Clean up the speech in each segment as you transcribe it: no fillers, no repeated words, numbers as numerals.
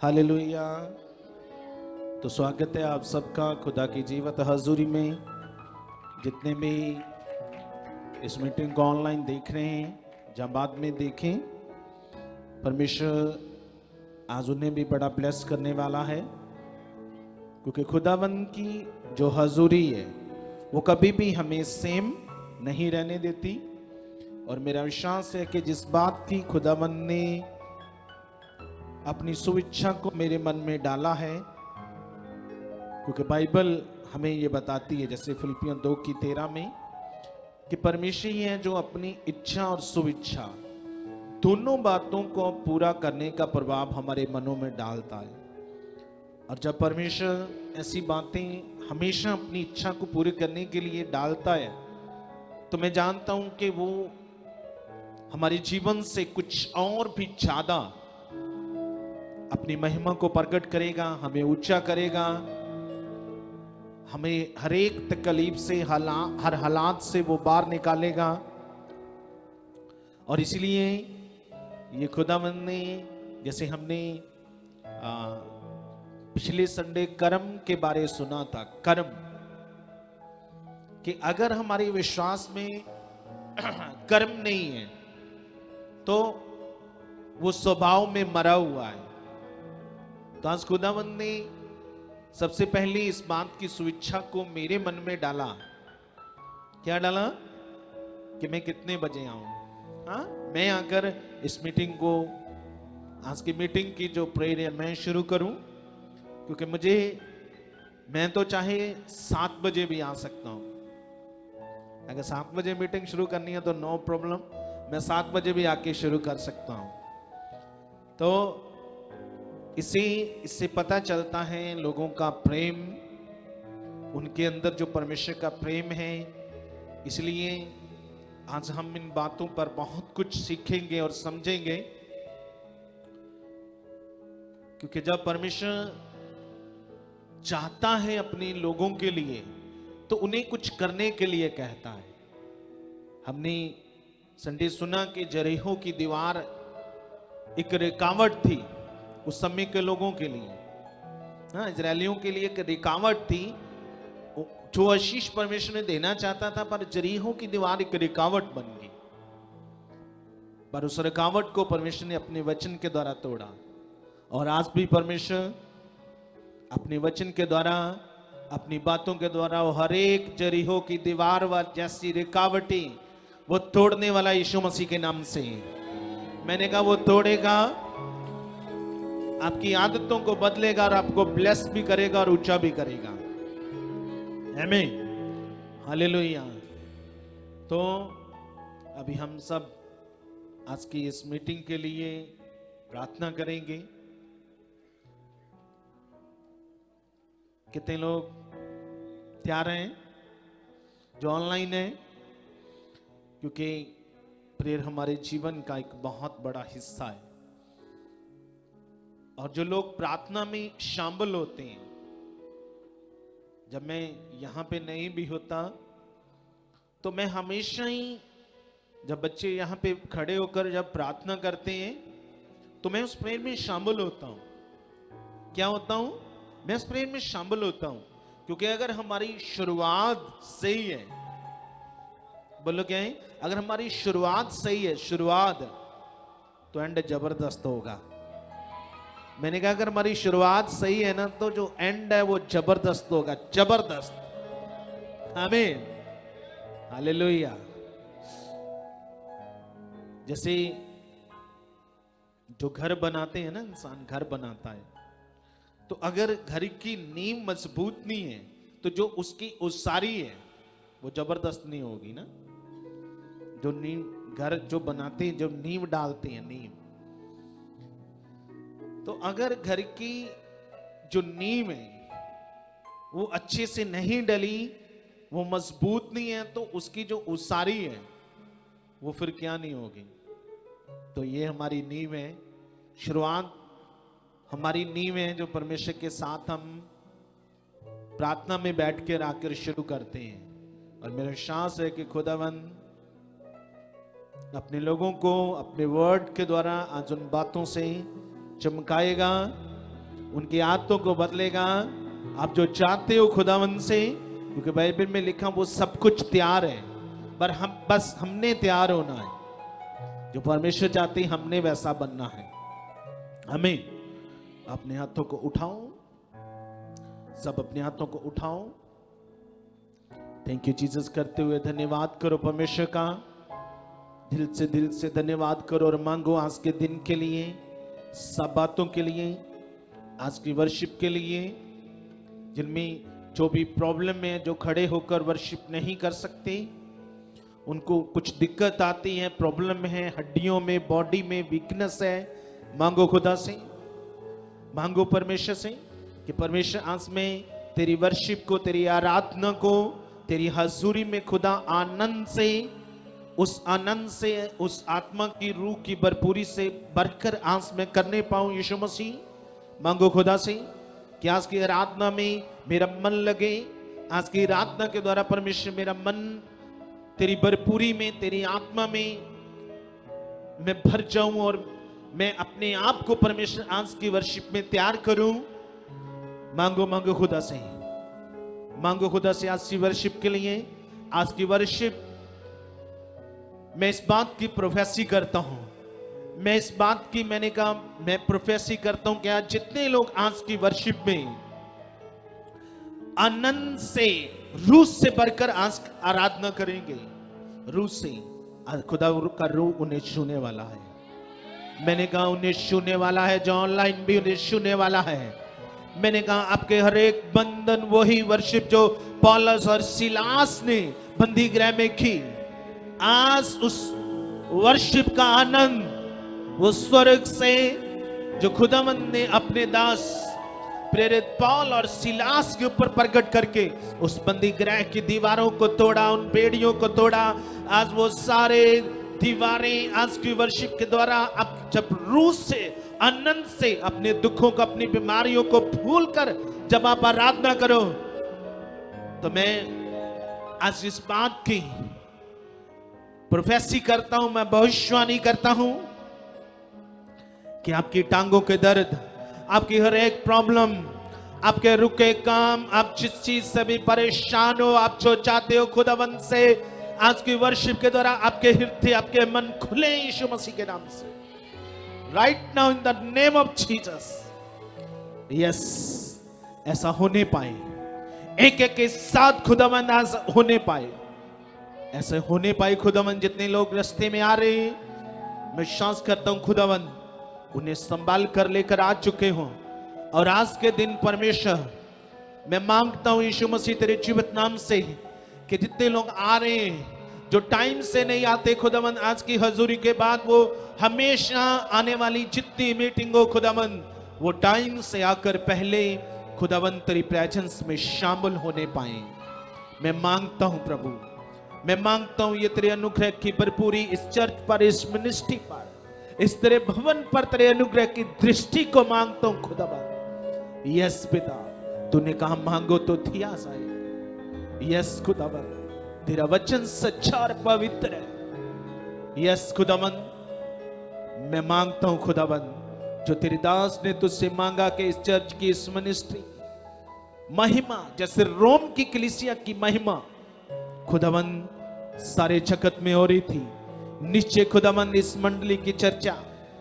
Hallelujah. तो स्वागत है आप सबका खुदा की जीवत हजूरी में। जितने भी इस मीटिंग को ऑनलाइन देख रहे हैं, जहाँ बाद में देखें, परमेश्वर आज उन्हें भी बड़ा ब्लेस करने वाला है, क्योंकि खुदावंद की जो हजूरी है वो कभी भी हमें सेम नहीं रहने देती। और मेरा विश्वास है कि जिस बात की खुदावंद ने अपनी सुइच्छा को मेरे मन में डाला है, क्योंकि बाइबल हमें ये बताती है, जैसे फिलिपियों 2:13 में, कि परमेश्वर ही है जो अपनी इच्छा और सुइच्छा दोनों बातों को पूरा करने का प्रभाव हमारे मनों में डालता है। और जब परमेश्वर ऐसी बातें हमेशा अपनी इच्छा को पूरी करने के लिए डालता है, तो मैं जानता हूं कि वो हमारे जीवन से कुछ और भी ज्यादा अपनी महिमा को प्रकट करेगा, हमें ऊंचा करेगा, हमें हर एक तकलीफ से, हर हालात से वो बाहर निकालेगा। और इसलिए ये खुदावंद ने, जैसे हमने पिछले संडे कर्म के बारे सुना था, कर्म, कि अगर हमारे विश्वास में कर्म नहीं है तो वो स्वभाव में मरा हुआ है। तो आज खुदावंद ने सबसे पहले इस बात की सुइच्छा को मेरे मन में डाला। क्या डाला? कि मैं कितने बजे आऊं। हाँ, मैं आकर इस मीटिंग को, आज की मीटिंग की जो प्रेयर है मैं शुरू करूं, क्योंकि मैं तो चाहे 7 बजे भी आ सकता हूं। अगर 7 बजे मीटिंग शुरू करनी है तो नो प्रॉब्लम, मैं 7 बजे भी आके शुरू कर सकता हूं। तो इससे पता चलता है लोगों का प्रेम, उनके अंदर जो परमेश्वर का प्रेम है। इसलिए आज हम इन बातों पर बहुत कुछ सीखेंगे और समझेंगे, क्योंकि जब परमेश्वर चाहता है अपने लोगों के लिए तो उन्हें कुछ करने के लिए कहता है। हमने संडे सुना कि जरीहो की दीवार एक रुकावट थी उस समय के लोगों के लिए, हाँ, इजरायलियों के लिए एक रुकावट थी, जो आशीष परमेश्वर ने देना चाहता था, पर जरीहो की दीवार एक रुकावट बन गई। पर उस रुकावट को परमेश्वर ने अपने वचन के द्वारा तोड़ा। और आज भी परमेश्वर अपने वचन के द्वारा, अपनी बातों के द्वारा वो हर एक जरीहो की दीवार व जैसी रुकावटें वो तोड़ने वाला यीशु मसीह के नाम से। मैंने कहा वो तोड़ेगा, आपकी आदतों को बदलेगा और आपको ब्लेस भी करेगा और ऊंचा भी करेगा। आमीन, हालेलुया। तो अभी हम सब आज की इस मीटिंग के लिए प्रार्थना करेंगे। कितने लोग तैयार हैं जो ऑनलाइन है? क्योंकि प्रेयर हमारे जीवन का एक बहुत बड़ा हिस्सा है। और जो लोग प्रार्थना में शामिल होते हैं, जब मैं यहां पे नहीं भी होता तो मैं हमेशा ही, जब बच्चे यहां पे खड़े होकर जब प्रार्थना करते हैं तो मैं उस प्रेयर में शामिल होता हूं। क्या होता हूं? मैं उस प्रेयर में शामिल होता हूं, क्योंकि अगर हमारी शुरुआत सही है, बोलो क्या है? अगर हमारी शुरुआत सही है, शुरुआत, तो एंड जबरदस्त होगा। मैंने कहा अगर हमारी शुरुआत सही है ना, तो जो एंड है वो जबरदस्त होगा, जबरदस्त। आमीन, हालेलुया। जैसे जो घर बनाते हैं ना, इंसान घर बनाता है, तो अगर घर की नींव मजबूत नहीं है तो जो उसकी उसारी है वो जबरदस्त नहीं होगी ना। जो नींव, घर जो बनाते हैं, जो नींव डालते हैं, नींव, तो अगर घर की जो नींव है वो अच्छे से नहीं डली, वो मजबूत नहीं है, तो उसकी जो उसारी है वो फिर क्या नहीं होगी। तो ये हमारी नींव है, शुरुआत हमारी नींव है, जो परमेश्वर के साथ हम प्रार्थना में बैठ कर आकर शुरू करते हैं। और मेरा विश्वास है कि खुदावंद अपने लोगों को अपने वर्ड के द्वारा आज उन बातों से चमकाएगा उनकी आदतों को बदलेगा। आप जो चाहते हो खुदावंद से, क्योंकि बाइबल में लिखा वो सब कुछ तैयार है, पर हमने तैयार होना है। जो परमेश्वर चाहते हैं हमने वैसा बनना है। हमें अपने हाथों को उठाओ, सब अपने हाथों को उठाओ। थैंक यू जीसस करते हुए धन्यवाद करो परमेश्वर का, दिल से धन्यवाद करो और मांगो आज के दिन के लिए, सब बातों के लिए, आज की वर्शिप के लिए। जिनमें जो भी प्रॉब्लम है, जो खड़े होकर वर्शिप नहीं कर सकते, उनको कुछ दिक्कत आती है, प्रॉब्लम है, हड्डियों में, बॉडी में वीकनेस है, मांगो खुदा से, मांगो परमेश्वर से कि परमेश्वर आज में तेरी वर्शिप को, तेरी आराधना को, तेरी हजूरी में खुदा आनंद से, उस आनंद से, उस आत्मा की रूह की भरपूरी से बढ़कर आज में करने पाऊं यीशु मसीह। मांगो खुदा से कि आज की आराधना में मेरा मन लगे, आज की आराधना के द्वारा परमेश्वर मेरा मन तेरी भरपूरी में, तेरी आत्मा में मैं भर जाऊं और मैं अपने आप को परमेश्वर आज की वर्शिप में तैयार करूं। मांगो मांगो खुदा से, मांगो खुदा से आज की वर्शिप के लिए। आज की वर्शिप मैं इस बात की प्रोफेसी करता हूं, मैं इस बात की, मैंने कहा मैं प्रोफेसी करता हूं कि आज जितने लोग आज की वर्शिप में आनंद से, रूह से बढ़कर आज आराधना करेंगे, रूह से, खुदा का रूह उन्हें छूने वाला है। मैंने कहा उन्हें छूने वाला है, जो ऑनलाइन भी उन्हें छूने वाला है। मैंने कहा आपके हर एक बंधन, वही वर्शिप जो पौलुस और सिलास ने बंदी गृह में की, आज उस वर्शिप का आनंद वो स्वर्ग से जो खुदावंद ने अपने दास प्रेरित पौल और सिलास के ऊपर प्रकट करके उस बंदी गृह की दीवारों को तोड़ा, उन बेड़ियों को तोड़ा। आज वो सारे दीवारें आज की वर्शिप के द्वारा, अब जब रूह से, आनंद से अपने दुखों को, अपनी बीमारियों को भूल कर जब आप आराधना करो, तो मैं आज इस बात की प्रोफेसी करता हूं, मैं भविष्यवाणी करता हूं कि आपकी टांगों के दर्द, आपकी हर एक प्रॉब्लम, आपके रुके काम, आप जिस चीज से भी परेशान हो, आप जो चाहते हो खुदावंद से, आज की वर्शिप के द्वारा आपके हृदय, आपके मन खुले यीशु मसीह के नाम से। Right now in the name of Jesus, yes, ऐसा होने पाए, एक एक के साथ खुदावंद आज होने पाए, ऐसे होने पाए खुदावंद। जितने लोग रास्ते में आ रहे हैं, मैं विश्वास करता हूं खुदावंद उन्हें संभाल कर लेकर आ चुके हों। और आज के दिन परमेश्वर, मैं मांगता हूं यीशु मसीह तेरे जीवित नाम से कि जितने लोग आ रहे हैं, जो टाइम से नहीं आते खुदावंद, आज की हजूरी के बाद वो हमेशा आने वाली जितनी मीटिंग हो खुदावंद, वो टाइम से आकर पहले खुदावंद तेरी प्रेजेंस में शामिल होने पाए। मैं मांगता हूं प्रभु, मैं मांगता हूं ये तेरे अनुग्रह की भरपूरी इस चर्च पर, इस मिनिस्ट्री पर, इस तेरे भवन पर तेरे अनुग्रह की दृष्टि को मांगता हूं खुदावंद। यस पिता, तूने कहा मांगो तो दिया जाए। यस खुदावंद, तेरा वचन सच्चा और पवित्र है। यस खुदावंद, मैं मांगता हूं खुदावंद, जो तेरे दास ने तुझसे मांगा कि इस चर्च की, इस मिनिस्ट्री महिमा, जैसे रोम की कलीसिया की महिमा खुदावंद सारे जगत में हो रही थी, नीचे खुदावंद इस मंडली की चर्चा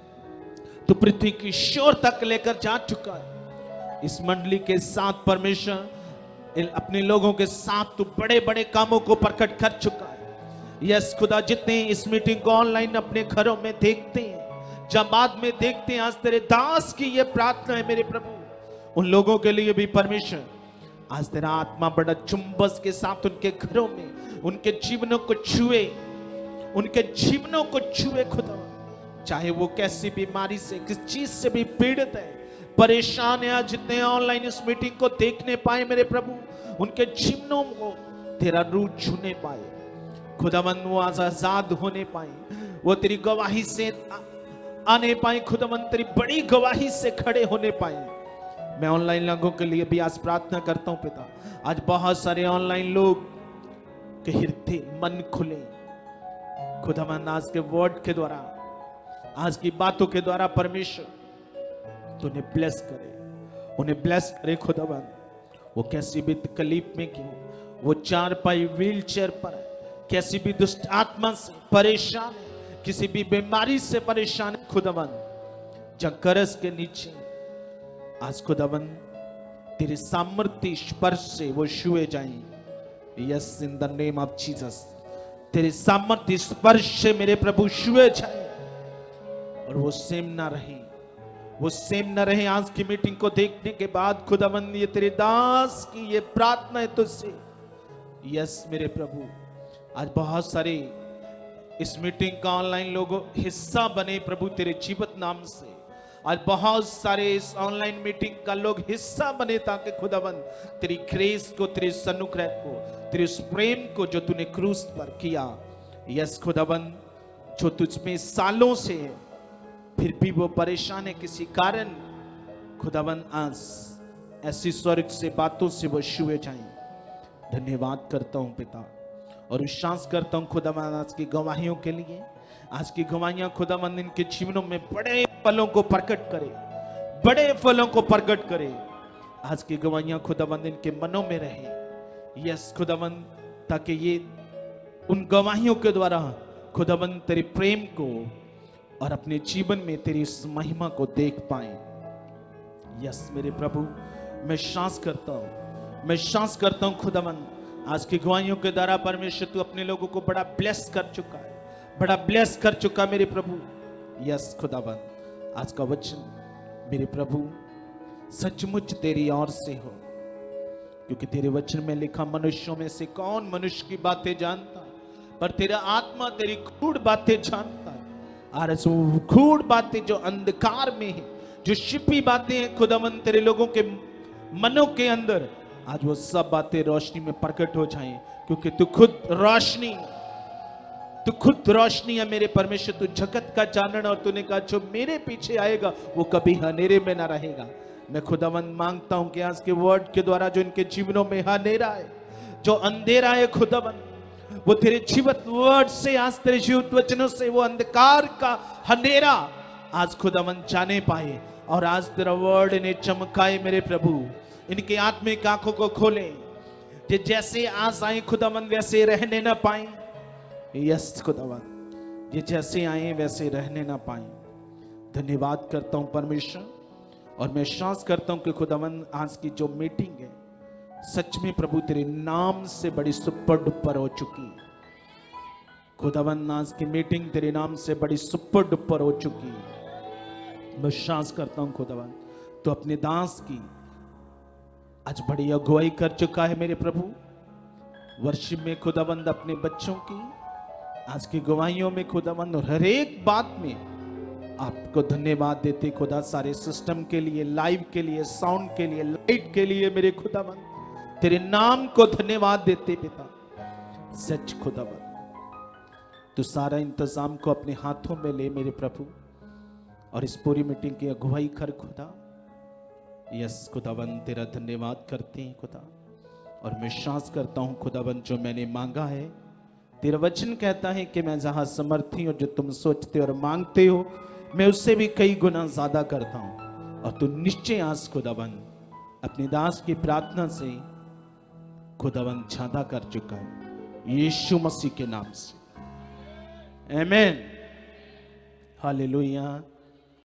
तो पृथ्वी की शोर तक लेकर जा चुका है। इस मंडली के साथ परमेश्वर अपने लोगों के साथ तो बड़े बड़े कामों को प्रकट कर चुका है। यस खुदा, जितने इस मीटिंग को ऑनलाइन अपने घरों में देखते हैं, जब बाद में देखते हैं, आज तेरे दास की ये प्रार्थना है मेरे प्रभु, उन लोगों के लिए भी परमेश्वर आज तेरा आत्मा बड़ा चुंबस के साथ उनके घरों में, उनके जीवनों को छुए, उनके जीवनों को छुए खुदा। चाहे वो कैसी बीमारी से, किस चीज से भी पीड़ित है, परेशान है, आज जितने ऑनलाइन इस मीटिंग को देखने पाए मेरे प्रभु, उनके जीवनों को तेरा रूह छूने पाए खुदावंद, वो आज आजाद होने पाए, वो तेरी गवाही से आने पाए खुदावंद, तेरी बड़ी गवाही से खड़े होने पाए। मैं ऑनलाइन लोगों के लिए भी आज प्रार्थना करता हूं पिता, आज बहुत सारे ऑनलाइन लोग के हृदय मन खुले खुदावंद, आज के वर्ड के द्वारा, आज की बातों के द्वारा परमेश्वर तूने ब्लेस करे। उन्हें ब्लेस करे खुदावन। वो कैसी भी तकलीफ में क्यों, वो चारपाई व्हील चेयर पर है, कैसी भी दुष्ट आत्मा से परेशान है, किसी भी बीमारी से परेशान है खुदावन, जहां करस के नीचे आज खुदावन तेरे सामर्थ्य स्पर्श से वो छुए जाएं। Yes, in the name of Jesus, तेरे सामर्थ्य स्पर्श से मेरे प्रभु छुए जाए और वो सेम ना रहे, वो सेम ना रहे। आज की मीटिंग को देखने के बाद खुदावन, ये तेरे दास की ये प्रार्थना है तुझसे। यस मेरे प्रभु, आज बहुत सारे इस मीटिंग का ऑनलाइन लोगों हिस्सा बने प्रभु तेरे जीवित नाम से। आज बहुत सारे इस ऑनलाइन मीटिंग का लोग हिस्सा बने ताकि खुदावन तेरी ग्रेस को, तेरे अनुग्रह को, तेरे उस प्रेम को जो तूने क्रूस पर किया, यस खुदावन, जो तुझ में सालों से है फिर भी वो परेशान है किसी कारण, खुदावन आज ऐसी स्वर्ग से बातों से वो छुए जाएं। धन्यवाद करता हूं पिता और विश्वास करता हूं खुदावन आज की गवाहियों के लिए। आज की गवाहियां खुदावन इनके जीवनों में बड़े फलों को प्रकट करे, बड़े फलों को प्रकट करे। आज की गवाहियां खुदावन इनके मनों में रहे। यस खुदावन, ताकि ये उन गवाहियों के द्वारा खुदावन तेरे प्रेम को और अपने जीवन में तेरी इस महिमा को देख पाए। यस मेरे प्रभु, मैं श्वास करता हूं, मैं श्वास करता हूं खुदावन, आज की गवाहियों के द्वारा परमेश्वर तू अपने लोगों को बड़ा ब्लेस कर चुका है, बड़ा ब्लेस कर चुका मेरे प्रभु। यस खुदावन, आज का वचन मेरे प्रभु सचमुच तेरी ओर से हो, क्योंकि तेरे वचन में लिखा मनुष्यों में से कौन मनुष्य की बातें जानता है, पर तेरा आत्मा तेरी गूढ़ बातें जानता है। और गूढ़ बातें जो अंधकार में है, जो छिपी बातें हैं खुदावन तेरे लोगों के मनों के अंदर, आज वो सब बातें रोशनी में प्रकट हो जाएं, क्योंकि तू खुद रोशनी, तू खुद रोशनी है मेरे परमेश्वर। तू जगत का जानन, और तूने कहा जो मेरे पीछे आएगा वो कभी अंधेरे में ना रहेगा। मैं खुदावन मांगता हूं कि आज के वर्ड के द्वारा जो इनके जीवनों में अंधेरा है, जो अंधेरा है खुदावन, वो तेरे जीवित वर्ड से, आज तेरे जीवित वचनों से वो अंधकार का अंधेरा आज खुदावन जाने पाए, और आज तेरा वर्ड इन्हें चमकाए मेरे प्रभु। इनके आत्मिक आंखों को खोले, कि जैसे आज आए खुदावन वैसे रहने ना पाए। यस खुदावन, ये जैसे आए वैसे रहने ना पाए। धन्यवाद करता हूं परमेश्वर, और मैं विश्वास करता हूं कि खुदावन आज की जो मीटिंग है सच में प्रभु तेरे नाम से बड़ी सुपर डुपर हो चुकी है। खुदावन आज की मीटिंग तेरे नाम से बड़ी सुपर डुपर हो चुकी है। मैं विश्वास करता हूं खुदावन तो अपने दास की आज बड़ी अगुवाई कर चुका है मेरे प्रभु। वर्शिप में खुदावंद अपने बच्चों की आज की गवाहियों में खुदावंद और हर एक बात में आपको धन्यवाद देते खुदा, सारे सिस्टम के लिए, लाइव के लिए, साउंड के लिए, लाइट के लिए मेरे खुदावंद तेरे नाम को धन्यवाद देते पिता। सच खुदावंद तू सारा इंतजाम को अपने हाथों में ले मेरे प्रभु, और इस पूरी मीटिंग की अगुवाई कर खुदा। यस खुदावंद तेरा धन्यवाद करते हैं खुदा, और मैं विश्वास करता हूं खुदावंद जो मैंने मांगा है, तेरा वचन कहता है कि मैं जहां समर्थी हूं, जो तुम सोचते और मांगते हो मैं उससे भी कई गुना ज्यादा करता हूं। और तू निश्चय आज खुदावंद अपने दास की प्रार्थना से खुदावंद ज्यादा कर चुका है, यीशु मसीह के नाम से, आमीन, हालेलुया।